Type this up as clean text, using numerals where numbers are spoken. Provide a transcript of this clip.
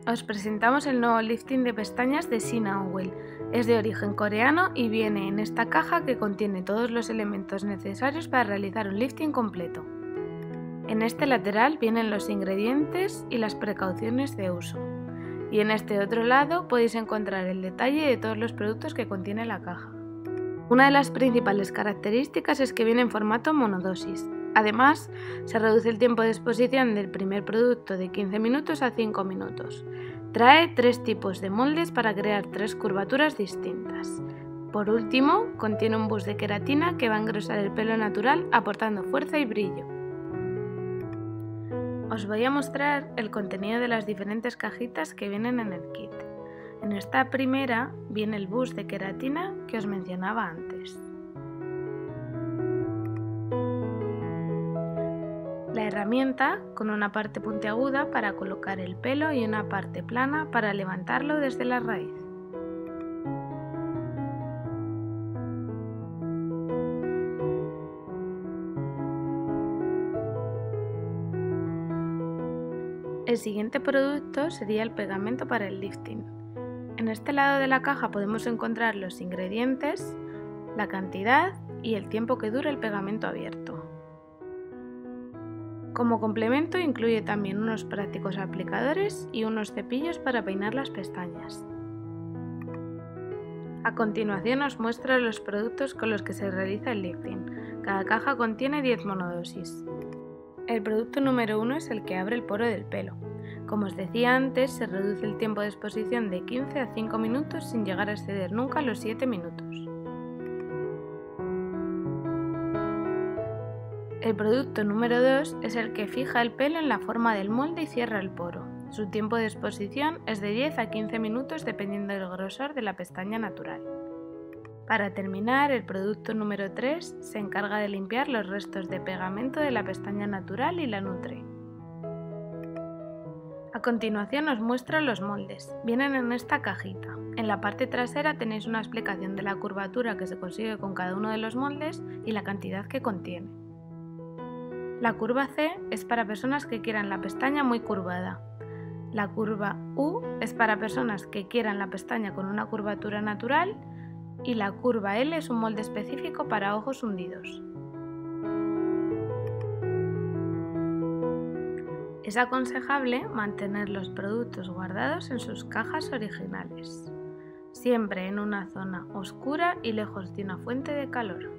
Os presentamos el nuevo lifting de pestañas de Sinawell. Es de origen coreano y viene en esta caja que contiene todos los elementos necesarios para realizar un lifting completo. En este lateral vienen los ingredientes y las precauciones de uso. Y en este otro lado podéis encontrar el detalle de todos los productos que contiene la caja. Una de las principales características es que viene en formato monodosis. Además, se reduce el tiempo de exposición del primer producto de 15 minutos a 5 minutos. Trae 3 tipos de moldes para crear 3 curvaturas distintas. Por último, contiene un boost de queratina que va a engrosar el pelo natural aportando fuerza y brillo. Os voy a mostrar el contenido de las diferentes cajitas que vienen en el kit. En esta primera viene el boost de queratina que os mencionaba antes. La herramienta con una parte puntiaguda para colocar el pelo y una parte plana para levantarlo desde la raíz. El siguiente producto sería el pegamento para el lifting. En este lado de la caja podemos encontrar los ingredientes, la cantidad y el tiempo que dura el pegamento abierto. Como complemento incluye también unos prácticos aplicadores y unos cepillos para peinar las pestañas. A continuación os muestro los productos con los que se realiza el lifting. Cada caja contiene 10 monodosis. El producto número 1 es el que abre el poro del pelo. Como os decía antes, se reduce el tiempo de exposición de 15 a 5 minutos sin llegar a exceder nunca los 7 minutos. El producto número 2 es el que fija el pelo en la forma del molde y cierra el poro. Su tiempo de exposición es de 10 a 15 minutos dependiendo del grosor de la pestaña natural. Para terminar, el producto número 3 se encarga de limpiar los restos de pegamento de la pestaña natural y la nutre. A continuación os muestro los moldes. Vienen en esta cajita. En la parte trasera tenéis una explicación de la curvatura que se consigue con cada uno de los moldes y la cantidad que contiene. La curva C es para personas que quieran la pestaña muy curvada. La curva U es para personas que quieran la pestaña con una curvatura natural y la curva L es un molde específico para ojos hundidos. Es aconsejable mantener los productos guardados en sus cajas originales, siempre en una zona oscura y lejos de una fuente de calor.